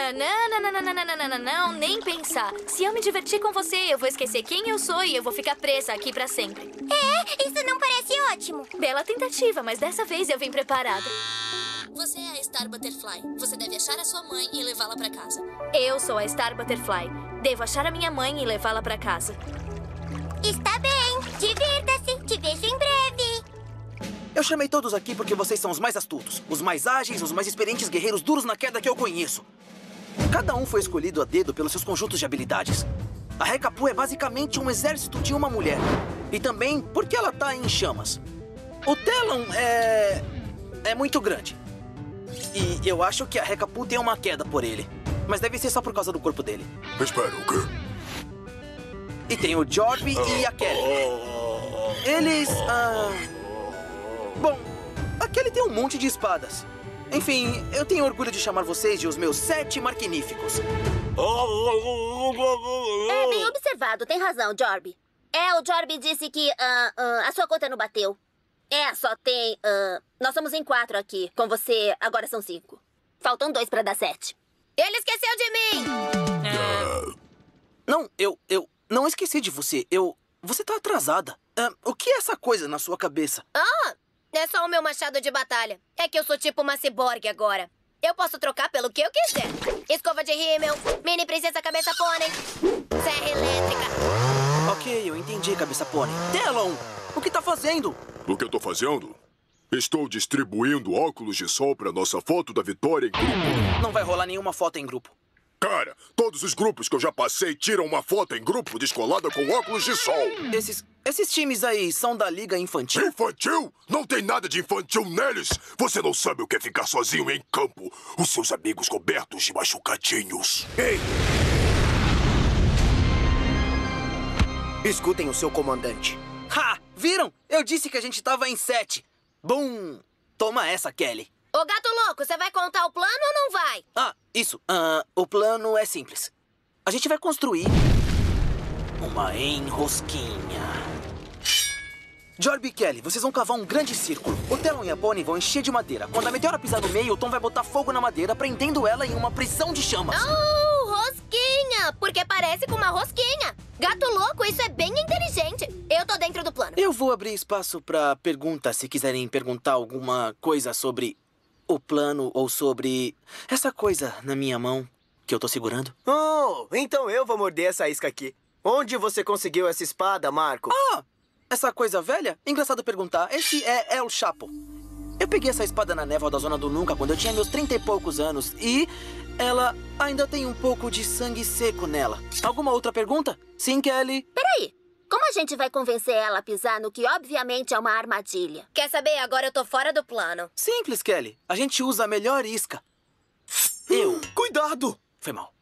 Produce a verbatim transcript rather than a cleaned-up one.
Ah, não, não, não, não, não, não, não, não, não, nem pensar. Se eu me divertir com você, eu vou esquecer quem eu sou e eu vou ficar presa aqui pra sempre. É, isso não parece ótimo. Bela tentativa, mas dessa vez eu vim preparada. Você é a Star Butterfly. Você deve achar a sua mãe e levá-la pra casa. Eu sou a Star Butterfly. Devo achar a minha mãe e levá-la pra casa. Está bem. Divirta-se. Te vejo em breve. Eu chamei todos aqui porque vocês são os mais astutos, os mais ágeis, os mais experientes guerreiros duros na queda que eu conheço. Cada um foi escolhido a dedo pelos seus conjuntos de habilidades. A Hekapu é basicamente um exército de uma mulher. E também porque ela tá em chamas. O Talon é... é muito grande. E eu acho que a Hekapu tem uma queda por ele. Mas deve ser só por causa do corpo dele. Espera, o quê? E tem o Jorby e a Kelly. Eles... Ah... Bom, a Kelly tem um monte de espadas. Enfim, eu tenho orgulho de chamar vocês de os meus sete marquiníficos. É bem observado, tem razão, Jorby. É, o Jorby disse que ah, ah, a sua conta não bateu. É, só tem... ah, nós somos em quatro aqui. Com você, agora são cinco. Faltam dois pra dar sete. Ele esqueceu de mim! Não, eu... eu não esqueci de você. Eu... Você tá atrasada. Ah, o que é essa coisa na sua cabeça? Ah, é só o meu machado de batalha. É que eu sou tipo uma ciborgue agora. Eu posso trocar pelo que eu quiser. Escova de rímel, mini princesa cabeça pônei, serra elétrica. Ok, eu entendi, cabeça pônei. Talon, o que tá fazendo? O que eu tô fazendo? Estou distribuindo óculos de sol pra nossa foto da vitória em grupo. Não vai rolar nenhuma foto em grupo. Cara, todos os grupos que eu já passei tiram uma foto em grupo descolada com óculos de sol. Esses, esses times aí são da Liga Infantil? Infantil? Não tem nada de infantil neles. Você não sabe o que é ficar sozinho em campo. Os seus amigos cobertos de machucadinhos. Ei! Escutem o seu comandante. Ha! Viram? Eu disse que a gente tava em sete. Bum! Toma essa, Kelly. Ô, gato louco, você vai contar o plano ou não vai? Ah, isso. Ah, o plano é simples. A gente vai construir uma enrosquinha. Jorby e Kelly, vocês vão cavar um grande círculo. O Talon e a Pony vão encher de madeira. Quando a meteora pisar no meio, o Tom vai botar fogo na madeira, prendendo ela em uma prisão de chamas. Oh, rosquinha! Porque parece com uma rosquinha. Gato louco, isso é bem inteligente. Eu tô dentro do plano. Eu vou abrir espaço pra perguntas, se quiserem perguntar alguma coisa sobre o plano ou sobre essa coisa na minha mão que eu tô segurando. Oh, então eu vou morder essa isca aqui. Onde você conseguiu essa espada, Marco? Ah, essa coisa velha? Engraçado perguntar. Esse é El Chapo. Eu peguei essa espada na névoa da Zona do Nunca quando eu tinha meus trinta e poucos anos e ela ainda tem um pouco de sangue seco nela. Alguma outra pergunta? Sim, Kelly? Peraí. Como a gente vai convencer ela a pisar no que obviamente é uma armadilha? Quer saber? Agora eu tô fora do plano. Simples, Kelly. A gente usa a melhor isca. Eu. Cuidado! Foi mal.